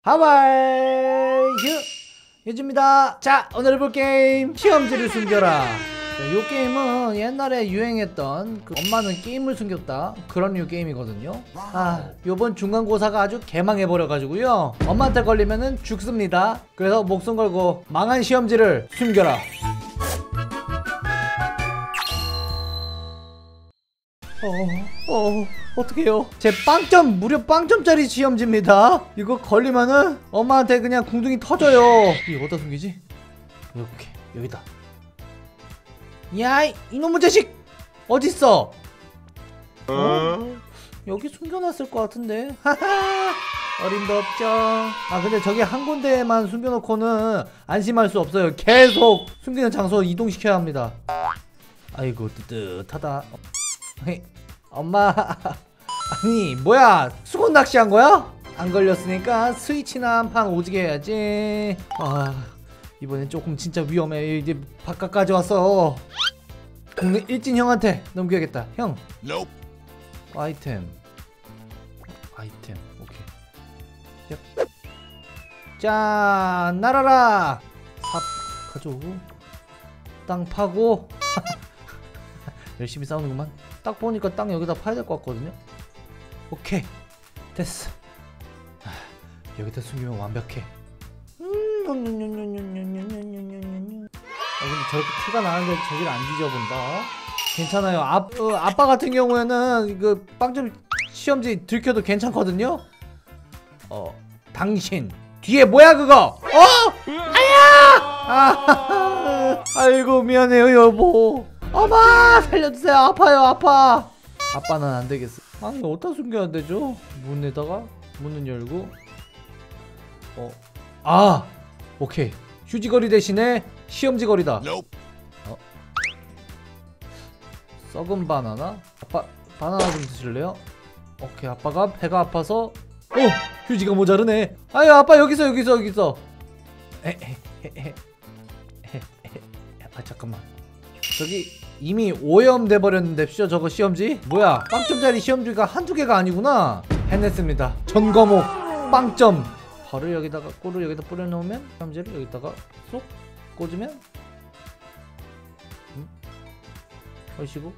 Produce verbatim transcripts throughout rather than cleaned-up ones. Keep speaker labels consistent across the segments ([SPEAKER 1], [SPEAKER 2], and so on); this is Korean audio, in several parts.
[SPEAKER 1] 하와이 유주입니다. 자, 오늘 해볼 게임 시험지를 숨겨라. 자, 요 게임은 옛날에 유행했던 그 엄마는 게임을 숨겼다 그런 류 게임이거든요. 아, 요번 중간고사가 아주 개망해버려가지고요, 엄마한테 걸리면은 죽습니다. 그래서 목숨 걸고 망한 시험지를 숨겨라. 어, 어, 어떡해요. 제 빵점, 무려 빵점짜리 시험지입니다. 이거 걸리면은 엄마한테 그냥 궁둥이 터져요. 이거 어디다 숨기지? 이렇게, 여기다. 야, 이놈의 자식! 어딨어? 어? 여기 숨겨놨을 것 같은데? 하하! 어림도 없죠. 아, 근데 저기 한 군데만 숨겨놓고는 안심할 수 없어요. 계속 숨기는 장소 이동시켜야 합니다. 아이고, 뜨뜻하다. 헤이, 엄마. 아니 뭐야, 수건 낚시한 거야? 안 걸렸으니까 스위치나 한 판 오지게 해야지. 아, 이번엔 조금 진짜 위험해. 이제 바깥까지 왔어. 동네 일진 형한테 넘겨야겠다. 형. Nope. 아이템 아이템 오케이. 얍. 짠, 날아라. 삽 가져오고 땅 파고 열심히 싸우는구만. 딱 보니까 땅 여기다 파야 될 것 같거든요. 오케이, 됐어. 아, 여기다 숨기면 완벽해. 음, 아, 근데 저렇게 티가 나는데 저기를 안 뒤져본다. 괜찮아요. 아, 어, 아빠 같은 경우에는 그 빵점 시험지 들켜도 괜찮거든요. 어, 당신 뒤에 뭐야 그거? 어? 아야! 아, 아이고 미안해요 여보. 엄마 살려주세요. 아파요 아파. 아빠는 안되겠어. 아니 어디다 숨겨야 되죠? 문에다가 문은 열고. 어, 아 오케이, 휴지거리 대신에 시험지거리다. 어? 썩은 바나나? 아빠 바나나 좀 드실래요? 오케이, 아빠가 배가 아파서. 어! 휴지가 모자르네. 아유 아빠 여기서 여기서 여기서. 에헤헤헤. 아 잠깐만, 저기 이미 오염돼 버렸는데 쇼, 저거 시험지? 뭐야, 빵점짜리 시험지가 한두 개가 아니구나. 해냈습니다. 전과목 빵점. 벌을 여기다가, 꿀을 여기다 뿌려놓으면 시험지를 여기다가 쏙 꽂으면 음? 얼씨구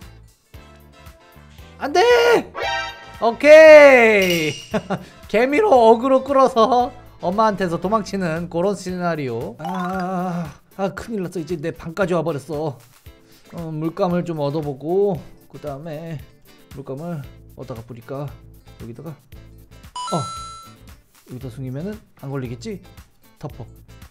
[SPEAKER 1] 안돼! 오케이. 개미로 어그로 끌어서 엄마한테서 도망치는 그런 시나리오. 아, 아 큰일났어. 이제 내 방까지 와버렸어. 어, 물감을 좀 얻어보고, 그 다음에 물감을 어디다가 뿌릴까? 여기다가. 어, 여기다 숨기면은 안 걸리겠지? 덮어.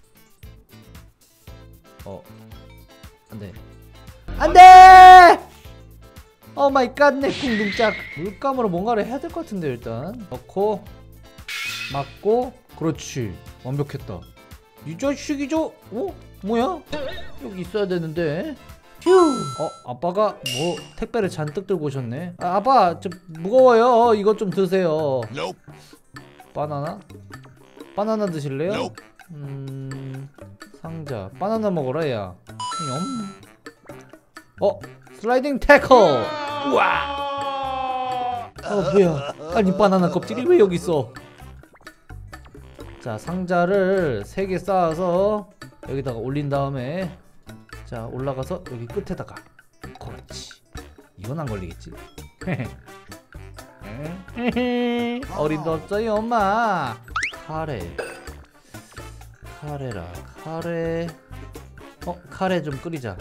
[SPEAKER 1] 어, 안돼 안돼! 오 마이 갓, 내 궁둥짝. 물감으로 뭔가를 해야 될 것 같은데. 일단 넣고 막고. 그렇지, 완벽했다. 이 자식이죠? 어? 뭐야? 여기 있어야 되는데. 휴. 어, 아빠가 뭐 택배를 잔뜩 들고 오셨네. 아, 아빠 좀 무거워요. 이것 좀 드세요. Nope. 바나나? 바나나 드실래요? Nope. 음, 상자. 바나나 먹어라 야. 어, 슬라이딩 태클. 우와. 어 뭐야, 아니 바나나 껍질이 왜 여기 있어? 자, 상자를 세 개 쌓아서 여기다가 올린 다음에, 자 올라가서 여기 끝에다가. 그렇지, 이건 안 걸리겠지. 어림도 없어요 엄마. 카레 카레라 카레. 어, 카레 좀 끓이자.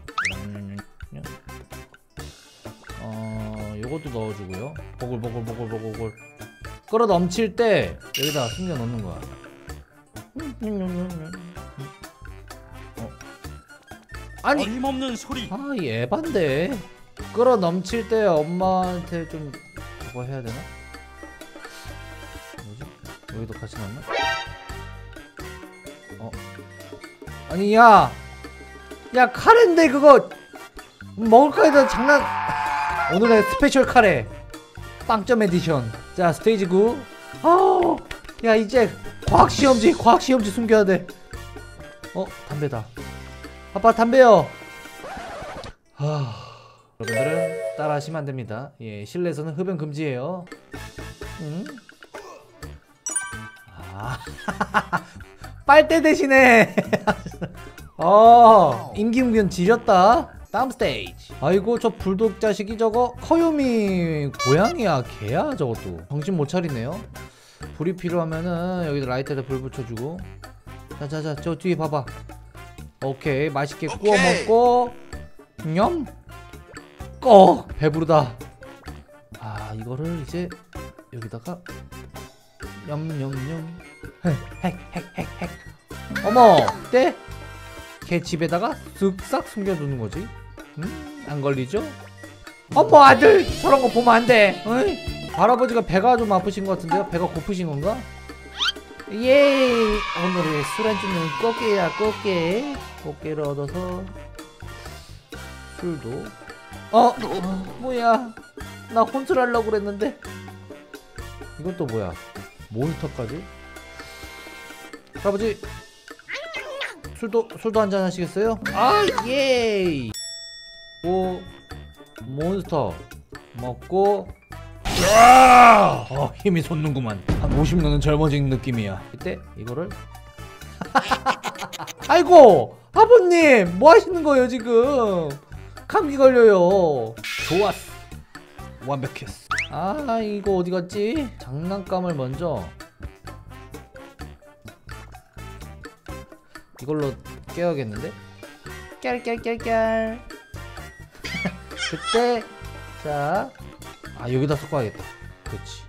[SPEAKER 1] 어, 요것도 넣어주고요. 보글보글보글보글 끓어 넘칠 때 여기다 숨겨 놓는 거야. 어. 아니
[SPEAKER 2] 어림없는 소리.
[SPEAKER 1] 아, 예반데. 끓어 넘칠 때 엄마한테 좀 그거 해야 되나? 뭐지? 여기도 같이 넣나? 어, 아니 야, 야 카레인데 그거 먹을까 해도 장난. 오늘의 스페셜 카레 빵점 에디션. 자, 스테이지 구. 어, 야 이제 과학시험지 과학시험지 숨겨야 돼. 어, 담배다. 아빠 담배요. 하... 여러분들은 따라 하시면 안 됩니다. 예, 실내에서는 흡연 금지예요. 응? 아, 빨대 대신에 어 임기응변 지렸다. 다음 스테이지. 아이고 저 불독 자식이 저거 커요미 고양이야 개야 저것도 정신 못 차리네요. 불이 필요하면은 여기다 라이터에다 불 붙여주고. 자자자 저 뒤에 봐봐. 오케이 맛있게 구워 먹고 냠. 꼭 배부르다. 아 이거를 이제 여기다가 냠냠냠 핵핵핵핵. 어머 때? 걔 집에다가 쓱싹 숨겨두는 거지. 음? 안 걸리죠? 어머 아들 저런 거 보면 안 돼. 어이? 할아버지가 배가 좀 아프신 것 같은데요? 배가 고프신 건가? 예 오늘의 술안주는 꽃게야 꽃게. 꽃게를 얻어서 술도 어? 어 뭐야 나 혼술하려고 그랬는데 이건 또 뭐야 몬스터까지. 할아버지 술도 술도 한잔 하시겠어요? 아 예. 오 몬스터 먹고 야! 어, 힘이 솟는구만. 한 오십 년은 젊어진 느낌이야. 이때 이거를 아이고 아버님 뭐 하시는 거예요 지금? 감기 걸려요. 좋았어 완벽했어. 아 이거 어디 갔지? 장난감을 먼저 이걸로 깨야겠는데? 깨알깨알깨알깨알. 그때 자 아 여기다 섞어야겠다. 그렇지.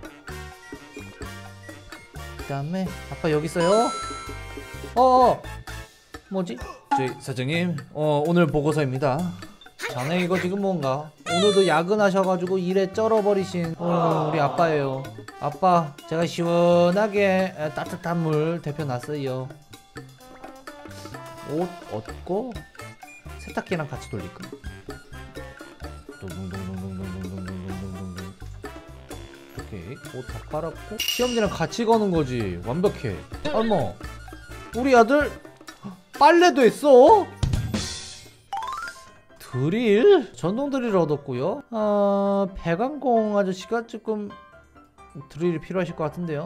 [SPEAKER 1] 그 다음에 아빠 여기 있어요. 어어 뭐지? 저희 사장님 어 오늘 보고서입니다. 자네 이거 지금 뭔가 오늘도 야근하셔가지고 일에 쩔어버리신 어, 우리 아빠예요. 아빠 제가 시원하게 따뜻한 물 데펴놨어요. 옷 얻고 세탁기랑 같이 돌릴까? 동동동동동동동동동동동동. 오케이 옷 다 빨았고 시험지랑 같이 거는 거지. 완벽해. 어머 우리 아들 빨래도 했어? 드릴? 전동 드릴을 얻었고요. 아 배관공 아저씨가 조금 드릴이 필요하실 것 같은데요.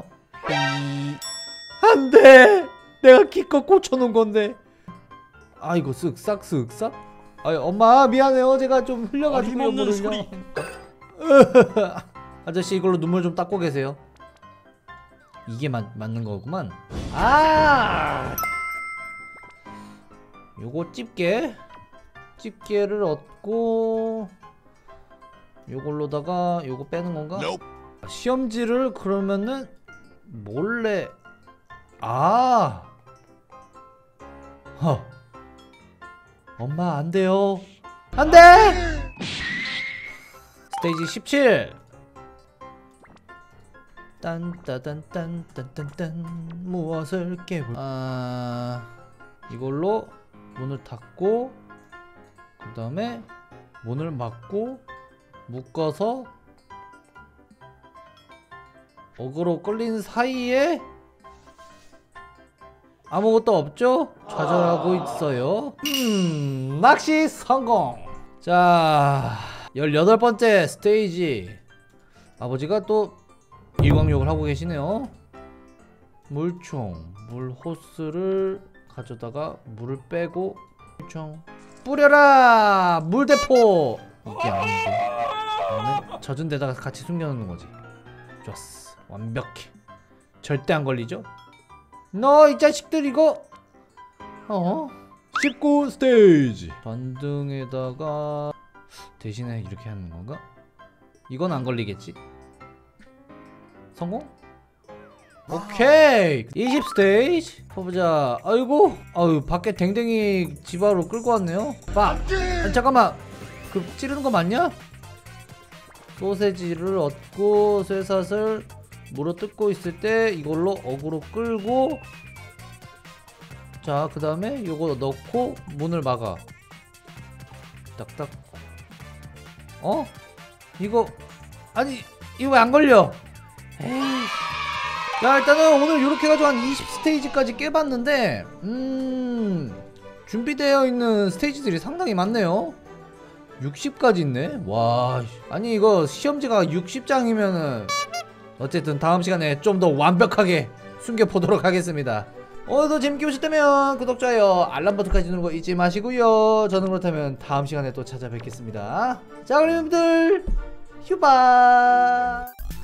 [SPEAKER 1] 안돼 내가 기껏 고쳐놓은 건데. 아 이거 쓱싹 쓱싹. 아 엄마 미안해요 제가 좀 흘려가지고
[SPEAKER 2] 어림없는 소리.
[SPEAKER 1] 아저씨 이걸로 눈물 좀 닦고 계세요. 이게 맞, 맞는 거구만. 아 요거 집게 집게를 얻고 요걸로다가 요거 빼는 건가?
[SPEAKER 2] Nope.
[SPEAKER 1] 시험지를 그러면은 몰래 아 허. 엄마 안 돼요. 안 돼! 스테이지 십칠. 딴따단딴딴딴딴 무엇을 깨볼 아 이걸로 문을 닫고 그 다음에 문을 막고 묶어서 어그로 끌린 사이에 아무것도 없죠? 좌절하고 있어요. 음 낚시 성공. 자 열여덟 번째 스테이지. 아버지가 또 일광욕을 하고 계시네요. 물총 물 호스를 가져다가 물을 빼고 물총 뿌려라 물대포. 이게 아닌데 그러면 젖은 데다가 같이 숨겨놓는 거지. 좋았어 완벽해. 절대 안 걸리죠? 너 이 자식들 이거 어? 십구 스테이지. 전등에다가 대신에 이렇게 하는 건가? 이건 안 걸리겠지? 성공? 오케이 이십 스테이지. 보자. 아이고 아유 밖에 댕댕이 집안으로 끌고 왔네요. 빠 아니, 잠깐만 그 찌르는 거 맞냐? 소세지를 얻고 쇠사슬 물어 뜯고 있을 때 이걸로 어그로 끌고 자 그 다음에 요거 넣고 문을 막아. 딱딱. 어? 이거 아니 이거 왜 안 걸려? 에이. 야 일단은 오늘 요렇게 해가지고 한 이십 스테이지까지 깨봤는데 음 준비되어 있는 스테이지들이 상당히 많네요. 육십까지 있네. 와 아니 이거 시험지가 육십 장이면은 어쨌든 다음 시간에 좀 더 완벽하게 숨겨보도록 하겠습니다. 오늘도 재밌게 보셨다면 구독, 좋아요, 알람 버튼까지 누르고 잊지 마시고요. 저는 그렇다면 다음 시간에 또 찾아뵙겠습니다. 자, 그럼 여러분들 휴바.